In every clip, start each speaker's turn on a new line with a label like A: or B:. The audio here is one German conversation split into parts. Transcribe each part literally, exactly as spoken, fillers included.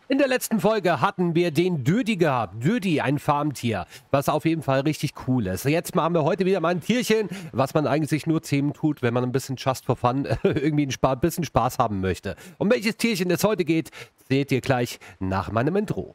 A: In der letzten Folge hatten wir den Dödi gehabt. Dödi, ein Farmtier, was auf jeden Fall richtig cool ist. Jetzt machen wir heute wieder mal ein Tierchen, was man eigentlich nur zähmen tut, wenn man ein bisschen just for fun irgendwie ein Spa bisschen Spaß haben möchte. Um welches Tierchen es heute geht, seht ihr gleich nach meinem Intro.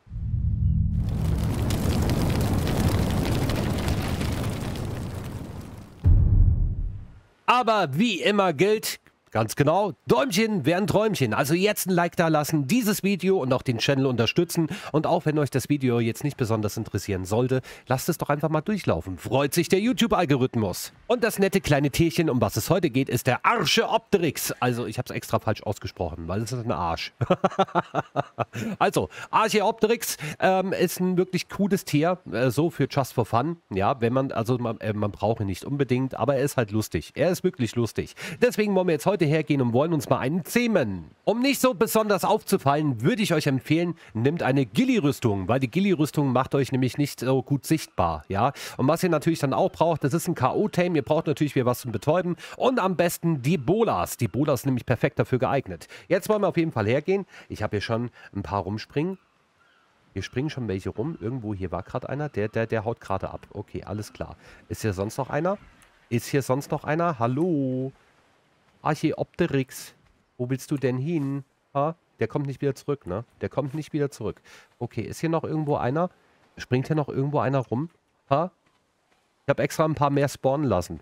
A: Aber wie immer gilt, ganz genau, Däumchen wären Träumchen. Also jetzt ein Like da lassen, dieses Video und auch den Channel unterstützen. Und auch wenn euch das Video jetzt nicht besonders interessieren sollte, lasst es doch einfach mal durchlaufen. Freut sich der YouTube-Algorithmus. Und das nette kleine Tierchen, um was es heute geht, ist der Archaeopteryx. Also ich habe es extra falsch ausgesprochen, weil es ist ein Arsch. Also, Archaeopteryx ähm, ist ein wirklich cooles Tier, äh, so für Just for Fun. Ja, wenn man, also man, äh, man braucht ihn nicht unbedingt, aber er ist halt lustig. Er ist wirklich lustig. Deswegen wollen wir jetzt heute hergehen und wollen uns mal einen zähmen. Um nicht so besonders aufzufallen, würde ich euch empfehlen, nehmt eine Ghillie-Rüstung, weil die Ghillie-Rüstung macht euch nämlich nicht so gut sichtbar, ja. Und was ihr natürlich dann auch braucht, das ist ein K O-Tame, ihr braucht natürlich wieder was zum Betäuben und am besten die Bolas. Die Bolas sind nämlich perfekt dafür geeignet. Jetzt wollen wir auf jeden Fall hergehen. Ich habe hier schon ein paar rumspringen. Hier springen schon welche rum. Irgendwo, hier war gerade einer, der, der, der haut gerade ab. Okay, alles klar. Ist hier sonst noch einer? Ist hier sonst noch einer? Hallo? Archaeopteryx, wo willst du denn hin? Ha? Der kommt nicht wieder zurück, ne? Der kommt nicht wieder zurück. Okay, ist hier noch irgendwo einer? Springt hier noch irgendwo einer rum? Ha? Ich habe extra ein paar mehr spawnen lassen.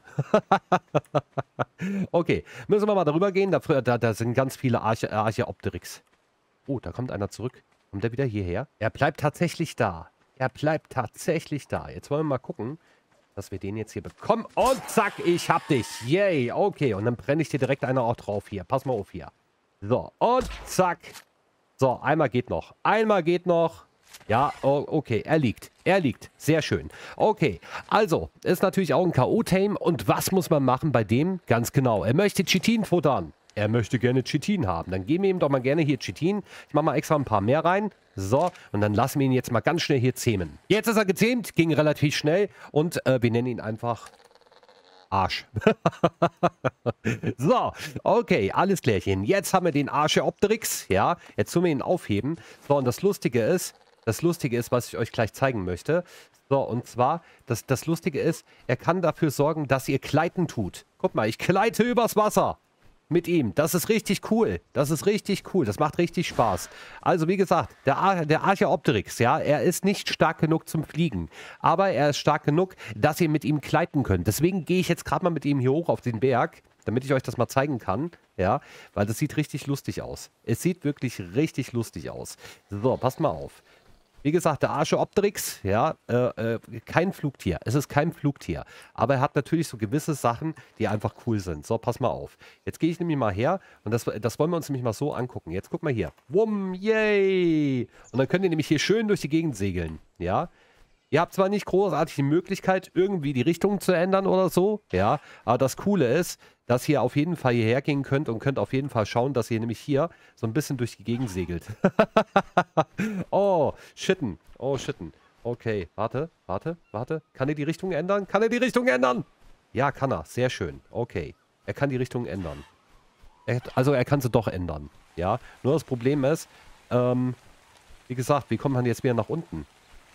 A: Okay, müssen wir mal darüber gehen. Da, da, da sind ganz viele Arche, Archaeopteryx. Oh, da kommt einer zurück. Kommt er wieder hierher? Er bleibt tatsächlich da. Er bleibt tatsächlich da. Jetzt wollen wir mal gucken, dass wir den jetzt hier bekommen. Und zack, ich hab dich. Yay, okay. Und dann brenne ich dir direkt einer auch drauf hier. Pass mal auf hier. So, und zack. So, einmal geht noch. Einmal geht noch. Ja, oh, okay, er liegt. Er liegt. Sehr schön. Okay, also, ist natürlich auch ein K O-Tame. Und was muss man machen bei dem? Ganz genau, er möchte Chitin futtern. Er möchte gerne Chitin haben. Dann geben wir ihm doch mal gerne hier Chitin. Ich mache mal extra ein paar mehr rein. So, und dann lassen wir ihn jetzt mal ganz schnell hier zähmen. Jetzt ist er gezähmt, ging relativ schnell und äh, wir nennen ihn einfach Arsch. So, okay, alles klärchen. Jetzt haben wir den Archaeopteryx, ja. Jetzt tun wir ihn aufheben. So, und das Lustige ist, das Lustige ist, was ich euch gleich zeigen möchte. So, und zwar, das, das Lustige ist, er kann dafür sorgen, dass ihr Gleiten tut. Guck mal, ich gleite übers Wasser. Mit ihm. Das ist richtig cool. Das ist richtig cool. Das macht richtig Spaß. Also wie gesagt, der, Ar der Archaeopteryx, ja, er ist nicht stark genug zum Fliegen. Aber er ist stark genug, dass ihr mit ihm gleiten könnt. Deswegen gehe ich jetzt gerade mal mit ihm hier hoch auf den Berg, damit ich euch das mal zeigen kann. Ja, weil das sieht richtig lustig aus. Es sieht wirklich richtig lustig aus. So, passt mal auf. Wie gesagt, der Archaeopteryx, ja, äh, äh, kein Flugtier. Es ist kein Flugtier. Aber er hat natürlich so gewisse Sachen, die einfach cool sind. So, pass mal auf. Jetzt gehe ich nämlich mal her und das, das wollen wir uns nämlich mal so angucken. Jetzt guck mal hier. Wumm, yay! Und dann könnt ihr nämlich hier schön durch die Gegend segeln. Ja. Ihr habt zwar nicht großartig die Möglichkeit, irgendwie die Richtung zu ändern oder so, ja, aber das Coole ist, dass ihr auf jeden Fall hierher gehen könnt und könnt auf jeden Fall schauen, dass ihr nämlich hier so ein bisschen durch die Gegend segelt. Oh, shitten. Oh, shitten. Okay, warte, warte, warte. Kann er die Richtung ändern? Kann er die Richtung ändern? Ja, kann er. Sehr schön. Okay. Er kann die Richtung ändern. Er, also er kann sie doch ändern. Ja, nur das Problem ist, ähm, wie gesagt, wie kommt man jetzt wieder nach unten?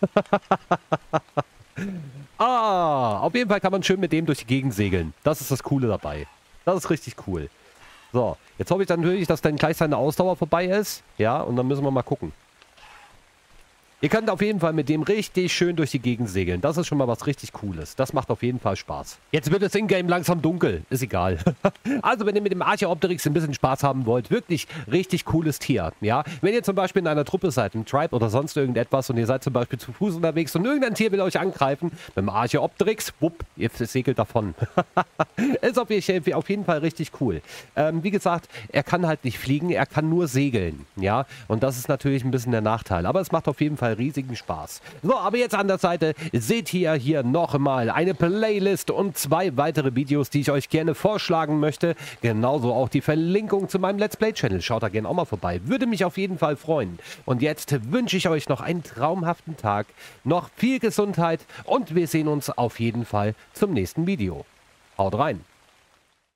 A: Ah, auf jeden Fall kann man schön mit dem durch die Gegend segeln. Das ist das Coole dabei. Das ist richtig cool. So, jetzt hoffe ich dann natürlich, dass dann gleich seine Ausdauer vorbei ist. Ja, und dann müssen wir mal gucken. Ihr könnt auf jeden Fall mit dem richtig schön durch die Gegend segeln. Das ist schon mal was richtig Cooles. Das macht auf jeden Fall Spaß. Jetzt wird es in-game langsam dunkel. Ist egal. Also, wenn ihr mit dem Archaeopteryx ein bisschen Spaß haben wollt, wirklich richtig cooles Tier. Ja, wenn ihr zum Beispiel in einer Truppe seid, im Tribe oder sonst irgendetwas und ihr seid zum Beispiel zu Fuß unterwegs und irgendein Tier will euch angreifen, mit dem Archaeopteryx, wupp, ihr segelt davon. Ist auf jeden Fall richtig cool. Ähm, wie gesagt, er kann halt nicht fliegen, er kann nur segeln. Ja, und das ist natürlich ein bisschen der Nachteil. Aber es macht auf jeden Fall riesigen Spaß. So, aber jetzt an der Seite seht ihr hier noch mal eine Playlist und zwei weitere Videos, die ich euch gerne vorschlagen möchte. Genauso auch die Verlinkung zu meinem Let's Play Channel. Schaut da gerne auch mal vorbei. Würde mich auf jeden Fall freuen. Und jetzt wünsche ich euch noch einen traumhaften Tag, noch viel Gesundheit und wir sehen uns auf jeden Fall zum nächsten Video. Haut rein!